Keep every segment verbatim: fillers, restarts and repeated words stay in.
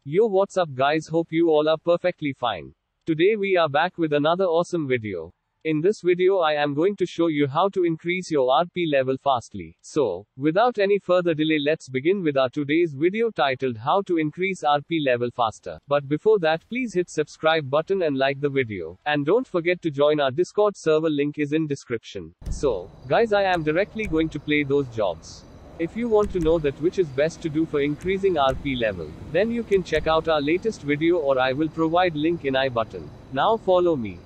Yo, what's up guys, hope you all are perfectly fine. Today we are back with another awesome video. In this video I am going to show you how to increase your R P level fastly. So, without any further delay, let's begin with our today's video titled How to Increase R P Level Faster. But before that, please hit subscribe button and like the video. And don't forget to join our Discord server, link is in description. So, guys, I am directly going to play those jobs. If you want to know that which is best to do for increasing R P level, then you can check out our latest video or I will provide link in I button. Now follow me.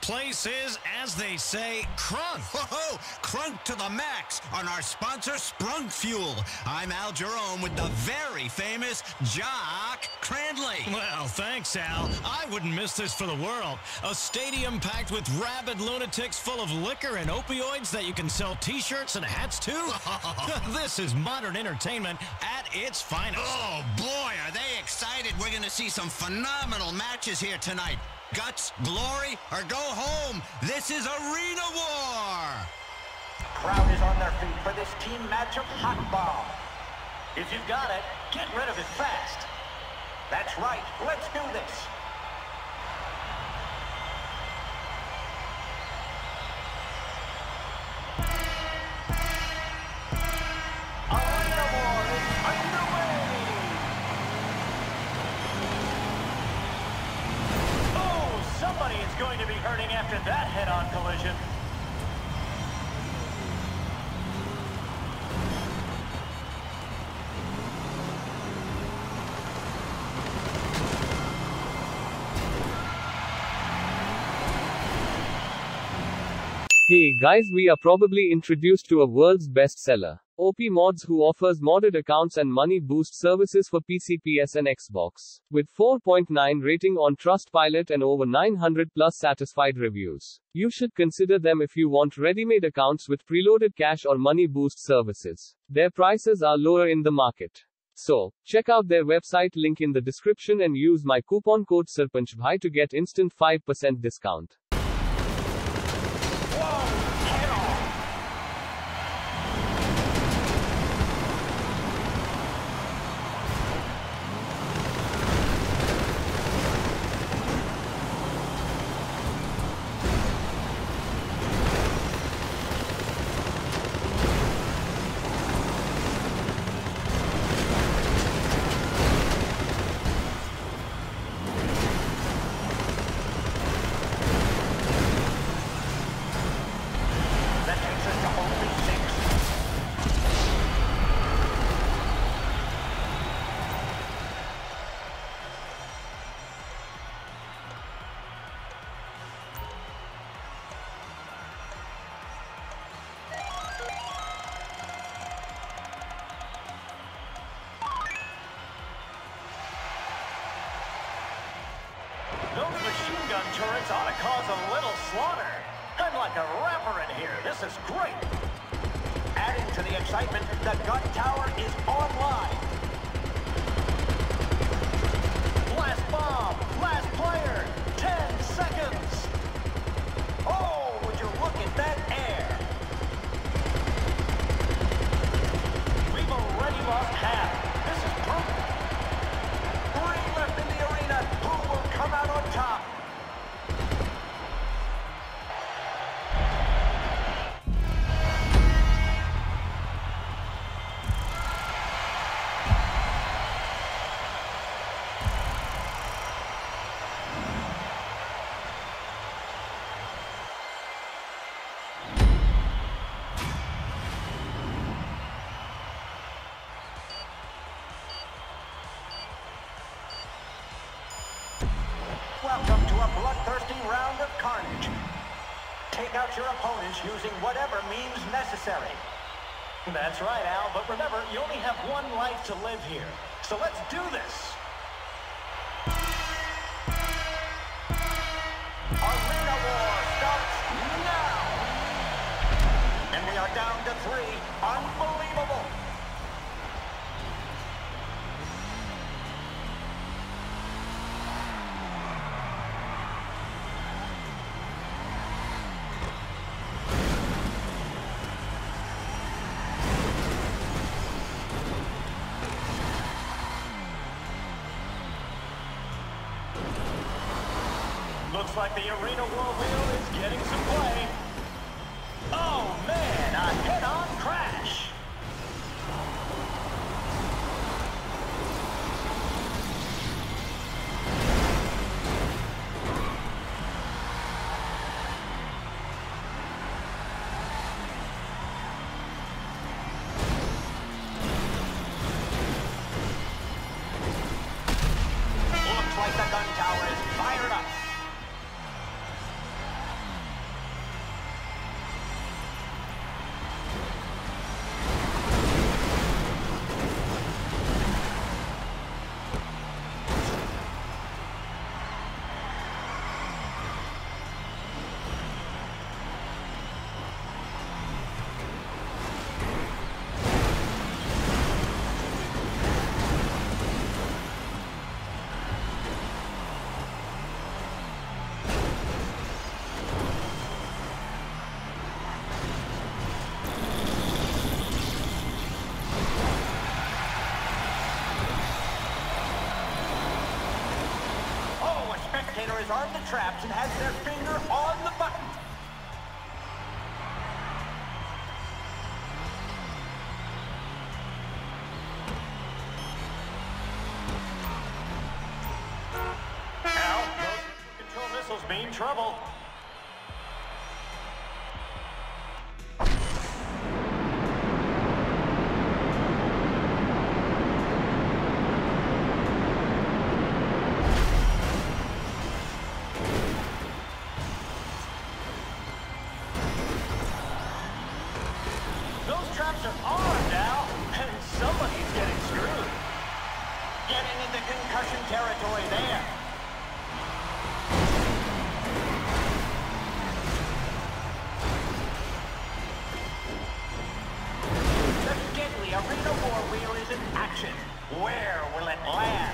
place is, as they say, crunk. Whoa, crunk to the max on our sponsor, Sprunk Fuel. I'm Al Jerome with the very famous Jock Crandley. Well, thanks, Al. I wouldn't miss this for the world. A stadium packed with rabid lunatics full of liquor and opioids that you can sell T-shirts and hats to? This is modern entertainment at its finest. Oh, boy, are they excited. We're going to see some phenomenal matches here tonight. Guts, glory, or go home. This is Arena War. Crowd is on their feet for this team match of Hot Bomb. If you've got it, get rid of it fast. That's right. Let's do this. Arena War is underway. Oh, somebody is going to be hurting after that head-on collision. Hey guys, we are probably introduced to a world's bestseller, O P Mods, who offers modded accounts and money boost services for P C, P S and Xbox. With four point nine rating on Trustpilot and over nine hundred plus satisfied reviews. You should consider them if you want ready-made accounts with preloaded cash or money boost services. Their prices are lower in the market. So, check out their website, link in the description, and use my coupon code SarpanchBhai to get instant five percent discount. Those machine gun turrets ought to cause a little slaughter. I'm like a rapper in here. This is great. Adding to the excitement, the gun tower is online. Last bomb, last player, ten seconds. Oh, would you look at that air? We've already lost half. This is brutal. Three left in the arena. Who will come out on top? Welcome to a bloodthirsty round of carnage. Take out your opponents using whatever means necessary. That's right, Al, but remember, you only have one life to live here. So let's do this. Arena War starts now. And we are down to three. Unbelievable. Looks like the Arena War wheel is getting some play. Oh man, a head-on crash. Looks like the gun tower is fired up. player is armed the traps and has their finger on the button. Now, those control missiles mean trouble. Those traps are on now, and somebody's getting screwed. Getting into concussion territory there. The deadly Arena War Wheel is in action. Where will it land?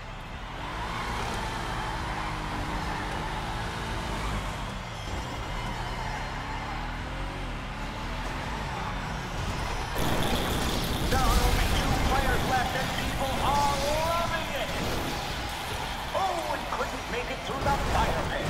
There are only two players left and people are loving it. Oh, and couldn't make it through the fire pit.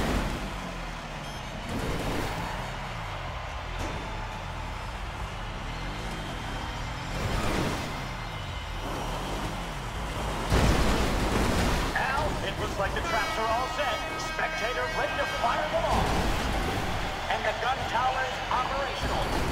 Now, it looks like the traps are all set. Spectators ready to fire them off. And the gun tower is operational.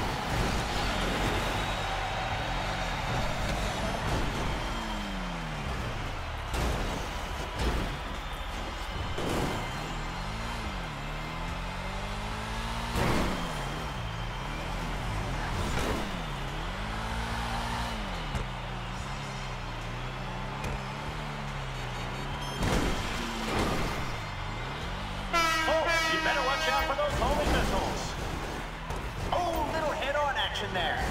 Oh, you better watch out for those homing missiles. Oh, little head-on action there.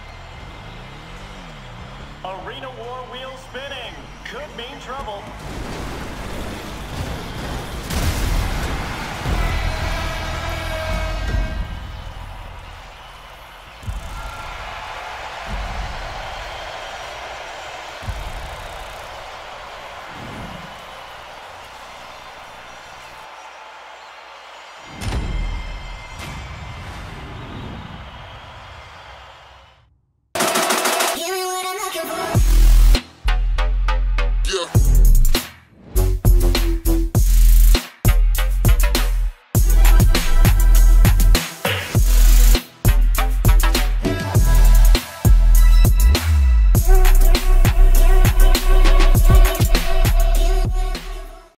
Arena War Wheel spinning. Could mean trouble.